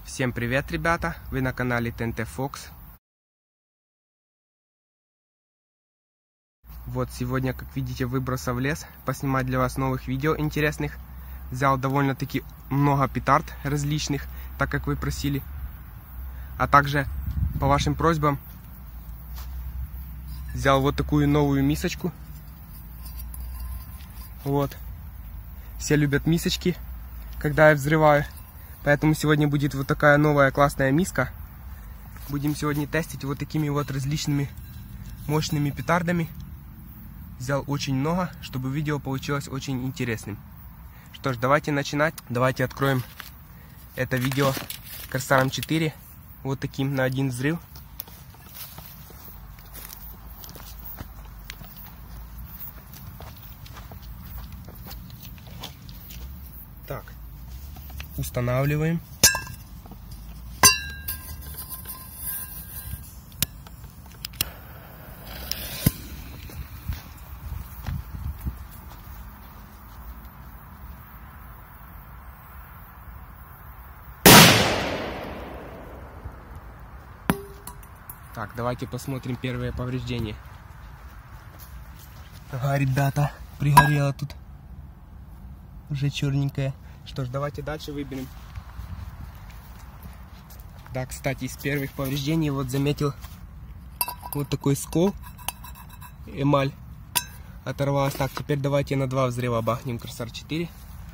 Всем привет, ребята! Вы на канале TNT Fox. Вот сегодня, как видите, выбрался в лес поснимать для вас новых видео интересных. Взял довольно-таки много петард различных, так как вы просили. А также по вашим просьбам взял вот такую новую мисочку. Вот. Все любят мисочки, когда я взрываю. Поэтому сегодня будет вот такая новая классная миска. Будем сегодня тестить вот такими вот различными мощными петардами. Взял очень много, чтобы видео получилось очень интересным. Что ж, давайте начинать. Давайте откроем это видео Корсаром 4. Вот таким на один взрыв. Так. Устанавливаем. Так, давайте посмотрим первые повреждения. Ага, ребята, пригорело тут. Уже черненькое. Что ж, давайте дальше выберем. Да, кстати, из первых повреждений вот заметил вот такой скол. Эмаль оторвалась. Так, теперь давайте на 2 взрыва бахнем Корсар 4.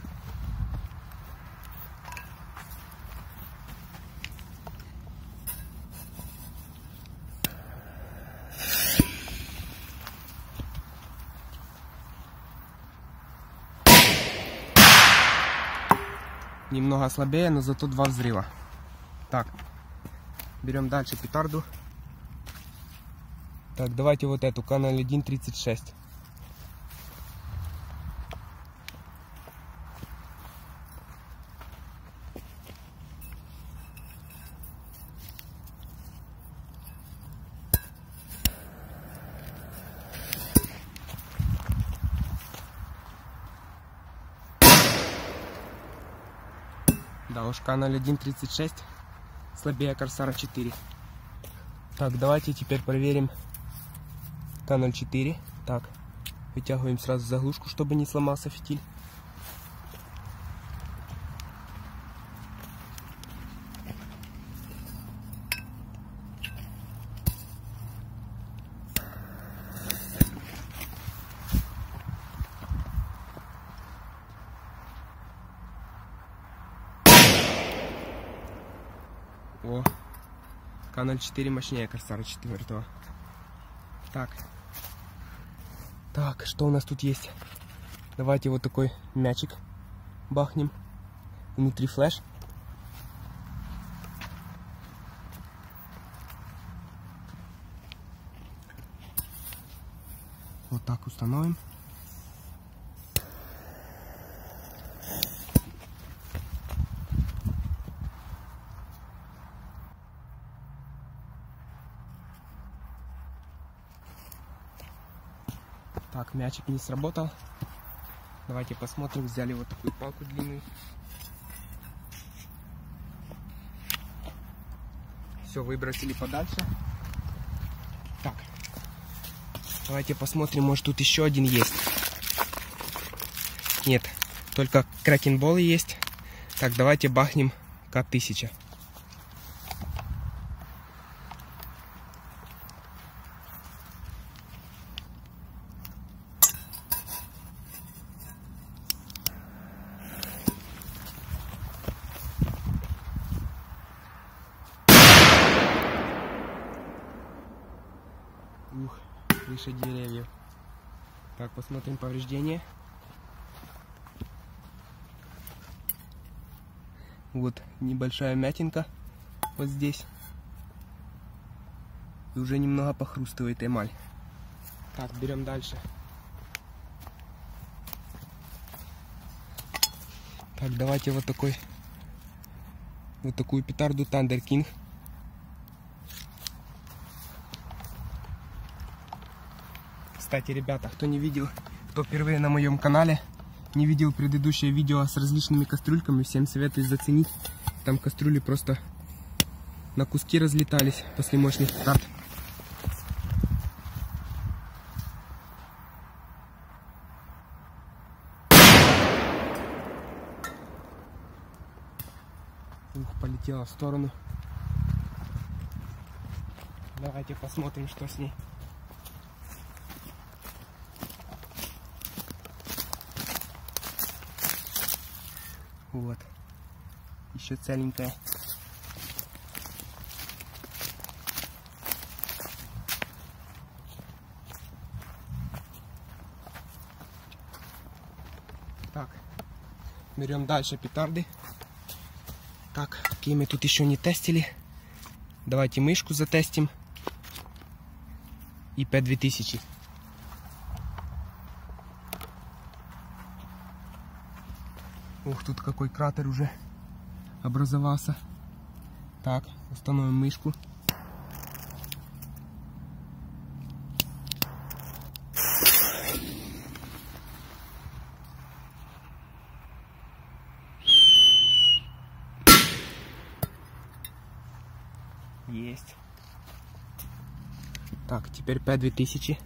Немного слабее, но зато 2 взрыва. Так, берем дальше петарду. Так, давайте вот эту, Канал 1.36. Да уж, Канал 1.36 слабее Корсара 4. Так, давайте теперь проверим Канал 4. Так, вытягиваем сразу заглушку, чтобы не сломался фитиль. О, Канал 4 мощнее Корсара 4. Так, что у нас тут есть? Давайте вот такой мячик бахнем. Внутри флеш. Вот так установим. Так, мячик не сработал. Давайте посмотрим. Взяли вот такую палку длинную. Все, выбросили подальше. Так, давайте посмотрим, может тут еще один есть. Нет, только кракенболы есть. Так, давайте бахнем К-1000. Ух, выше деревьев. Так, посмотрим повреждения. Вот небольшая мятинка вот здесь. И уже немного похрустывает эмаль. Так, берем дальше. Так, давайте вот такую петарду Thunder King. Кстати, ребята, кто не видел, кто впервые на моем канале, не видел предыдущее видео с различными кастрюльками, всем советую заценить. Там кастрюли просто на куски разлетались после мощных петард. Ух, полетела в сторону. Давайте посмотрим, что с ней. Вот. Еще целенькая. Так. Берем дальше петарды. Так, какие мы тут еще не тестили. Давайте мышку затестим. И P2000. Ух, тут какой кратер уже образовался. Так, установим мышку. Есть. Так, теперь P2000.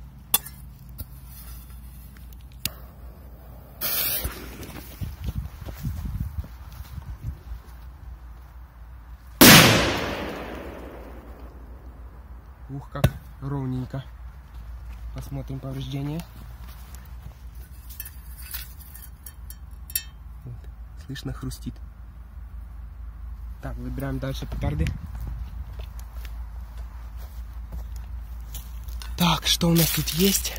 Ух, как ровненько. Посмотрим повреждения. Вот, слышно, хрустит. Так, выбираем дальше петарды. Так, что у нас тут есть?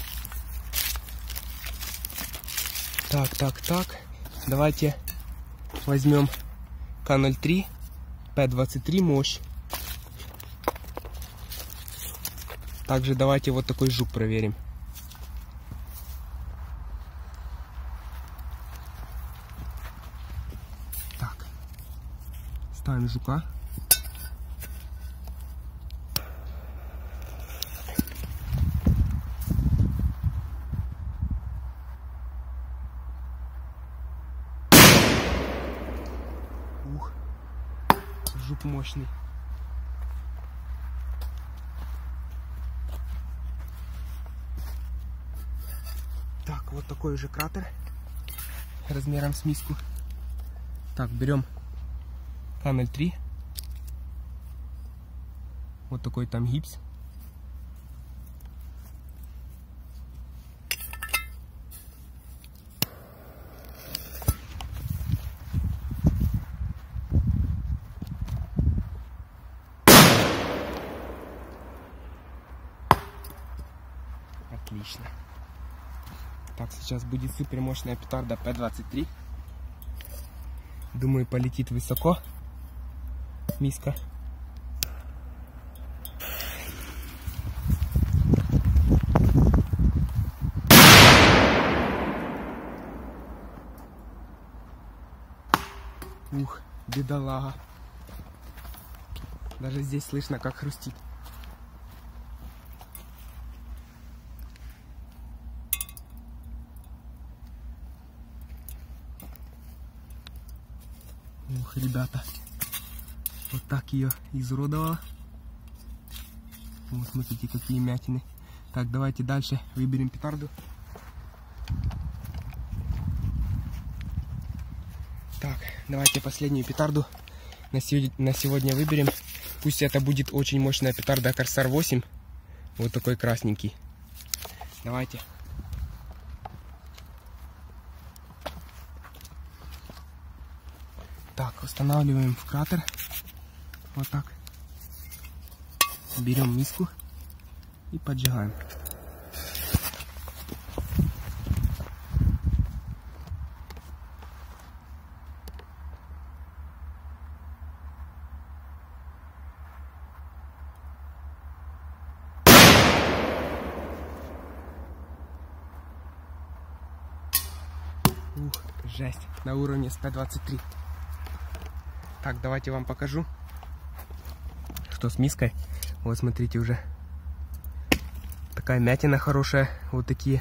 Так. Давайте возьмем К03, P23 мощь. Также давайте вот такой жук проверим. Так, ставим жука. Ух, жук мощный. Так, вот такой уже кратер размером с миску. Так, берем К03. Вот такой там гипс. Отлично. Так, сейчас будет супер мощная петарда P23. Думаю, полетит высоко миска. Ух, бедолага. Даже здесь слышно, как хрустит. Ух, ребята, вот так ее изуродовало. Вот, смотрите, какие мятины. Так, давайте дальше выберем петарду. Так, давайте последнюю петарду на сегодня выберем. Пусть это будет очень мощная петарда Corsair 8. Вот такой красненький. Давайте. Так, устанавливаем в кратер. Вот так. Берем миску и поджигаем. Ух, жесть. На уровне 123. Так, давайте вам покажу, что с миской. Вот, смотрите, уже такая мятина хорошая. Вот такие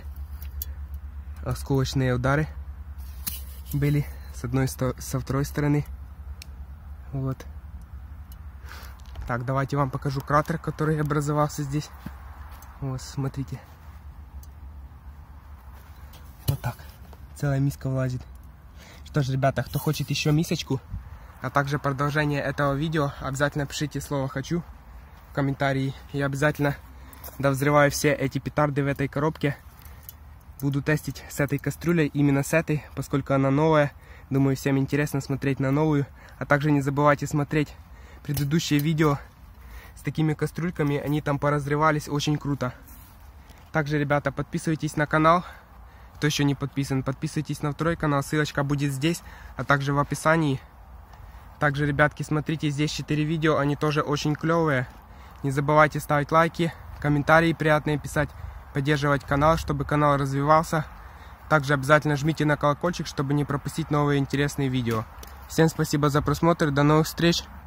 осколочные удары были с одной, со второй стороны. Вот. Так, давайте вам покажу кратер, который образовался здесь. Вот, смотрите. Вот так. Целая миска влазит. Что ж, ребята, кто хочет еще мисочку, а также продолжение этого видео, обязательно пишите слово «хочу» в комментарии. Я обязательно довзрываю все эти петарды в этой коробке. Буду тестить с этой кастрюлей, именно с этой, поскольку она новая. Думаю, всем интересно смотреть на новую. А также не забывайте смотреть предыдущие видео с такими кастрюльками. Они там поразрывались, очень круто. Также, ребята, подписывайтесь на канал. Кто еще не подписан, подписывайтесь на второй канал. Ссылочка будет здесь, а также в описании. Также, ребятки, смотрите, здесь 4 видео. Они тоже очень клевые. Не забывайте ставить лайки, комментарии приятные писать, поддерживать канал, чтобы канал развивался. Также обязательно жмите на колокольчик, чтобы не пропустить новые интересные видео. Всем спасибо за просмотр, до новых встреч!